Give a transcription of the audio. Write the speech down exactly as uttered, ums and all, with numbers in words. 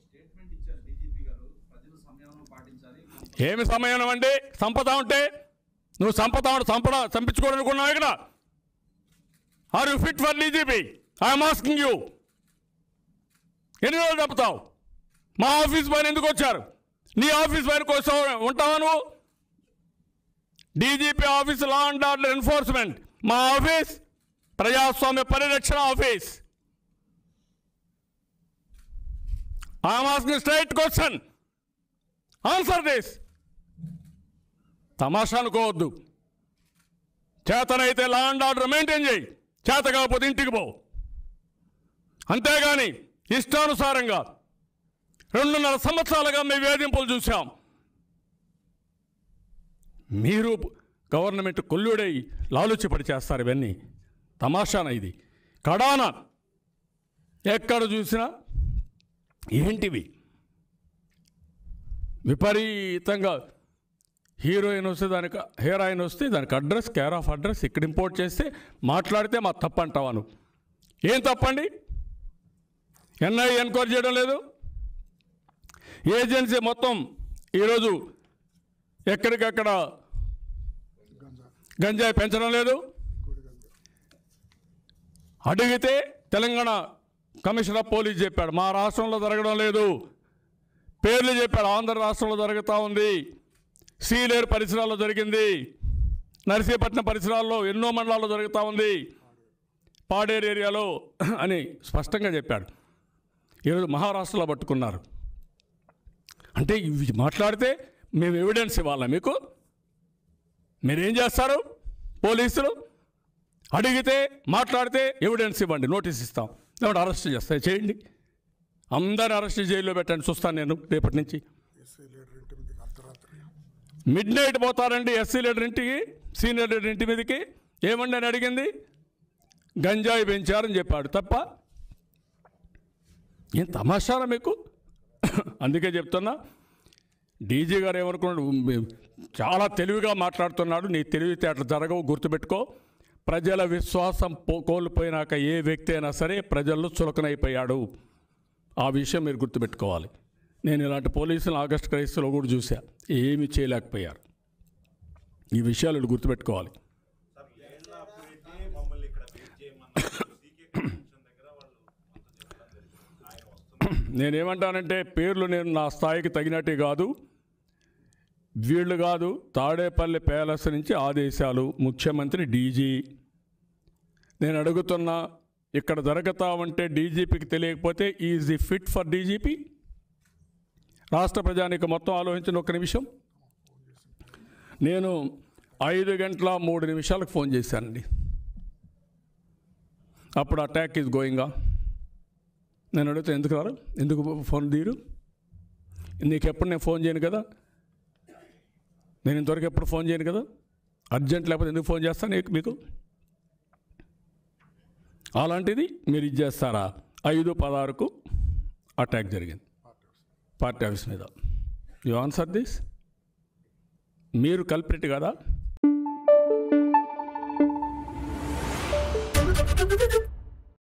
ఏమి సమయం అంటే సంపద ఉంటే నువ్వు సంపద సంపద చంపించుకోవాలనుకున్నావు ఇక్కడ. Are you fit for DGP? I'm asking you. ఎన్ని రోజులు చెప్తావు? మా ఆఫీస్ పైన ఎందుకు వచ్చారు? నీ ఆఫీస్ పైన కోసం ఉంటావా నువ్వు? DGP office law and order enforcement, మా ఆఫీస్ ప్రజాస్వామ్య పరిరక్షణ office. I'm asking straight question, answer this. తమాషా అనుకోవద్దు. చేతనైతే లా అండ్ ఆర్డర్ మెయింటైన్ చేయి, చేత కాకపోతే ఇంటికి పో. అంతేగాని ఇష్టానుసారంగా రెండున్నర సంవత్సరాలుగా మేము వేధింపులు చూసాం. మీరు గవర్నమెంట్ కొల్లుడై లాలుచిపడి చేస్తారు. ఇవన్నీ తమాషాన. ఇది కడాన ఎక్కడ చూసినా ఏంటివి విపరీతంగా. హీరోయిన్ వస్తే దానికి హీరోయిన్ వస్తే దానికి అడ్రస్, కేర్ ఆఫ్ అడ్రస్ ఇక్కడ ఇంపోర్ట్ చేస్తే మాట్లాడితే మా తప్పు అంటావా నువ్వు? ఏం తప్పండి? ఎన్ఐ ఎన్క్వైరీ చేయడం లేదు, ఏజెన్సీ మొత్తం ఈరోజు ఎక్కడికక్కడ గంజాయి పెంచడం లేదు. అడిగితే తెలంగాణ కమిషనర్ ఆఫ్ పోలీస్ చెప్పాడు మా రాష్ట్రంలో జరగడం లేదు. పేర్లు చెప్పాడు, ఆంధ్ర రాష్ట్రంలో జరుగుతూ ఉంది, సీలేరు పరిసరాల్లో జరిగింది, నర్సీపట్నం పరిసరాల్లో ఎన్నో మండలాల్లో జరుగుతూ ఉంది, పాడేరు ఏరియాలో అని స్పష్టంగా చెప్పాడు. ఈరోజు మహారాష్ట్రలో పట్టుకున్నారు. అంటే ఇవి మాట్లాడితే మేము ఎవిడెన్స్ ఇవ్వాలా మీకు? మీరేం చేస్తారు? పోలీసులు అడిగితే మాట్లాడితే ఎవిడెన్స్ ఇవ్వండి, నోటీస్ ఇస్తాం, లేకపోతే అరెస్ట్ చేస్తాయి, చేయండి. అందరిని అరెస్ట్ జైల్లో పెట్టండి, చూస్తాను నేను రేపటి నుంచి. మిడ్ నైట్ పోతారండి ఎస్సీ లీడర్ ఇంటికి, సీనియర్ లీడర్ ఇంటి మీదకి. ఏమండి అని అడిగింది, గంజాయి పెంచారని చెప్పాడు. తప్ప ఏం తమాషారా మీకు? అందుకే చెప్తున్నా, డీజీ గారు ఏమనుకున్నాడు, చాలా తెలివిగా మాట్లాడుతున్నాడు. నీ తెలివితేటలు జరగవు, గుర్తుపెట్టుకో. ప్రజల విశ్వాసం కోల్పోయినాక ఏ వ్యక్తి అయినా సరే ప్రజల్లో చులకనైపోయాడు. ఆ విషయం మీరు గుర్తుపెట్టుకోవాలి. నేను ఇలాంటి పోలీసులు ఆగస్టు క్రైస్తులో కూడా చూసా, ఏమీ చేయలేకపోయారు. ఈ విషయాలు గుర్తుపెట్టుకోవాలి. నేనేమంటానంటే పేర్లు నేను నా స్థాయికి తగినట్టు కాదు, వీళ్ళు కాదు. తాడేపల్లి ప్యాలెస్ నుంచి ఆదేశాలు, ముఖ్యమంత్రి, డీజీ. నేను అడుగుతున్నా, ఇక్కడ జరుగుతామంటే డీజీపీకి తెలియకపోతే is the fit for DGP? రాష్ట్ర ప్రజానికి మొత్తం ఆలోచించిన ఒక్క నిమిషం. నేను ఐదు గంటల మూడు నిమిషాలకు ఫోన్ చేశానండి. అప్పుడు అటాక్ ఈజ్ గోయింగా. నేను అడిగితే ఎందుకు రారు, ఎందుకు ఫోన్ తీరు? నీకు ఎప్పుడు నేను ఫోన్ చేయను కదా, నేను ఇంతవరకు ఎప్పుడు ఫోన్ చేయను కదా, అర్జెంట్ లేకపోతే ఎందుకు ఫోన్ చేస్తాను నీకు మీకు? అలాంటిది మీరు ఇది చేస్తారా? ఐదు పదహారుకు అటాక్ జరిగింది పార్టీ ఆఫీస్ మీద. You answer this? మీరు కల్ప్రిట్ కదా?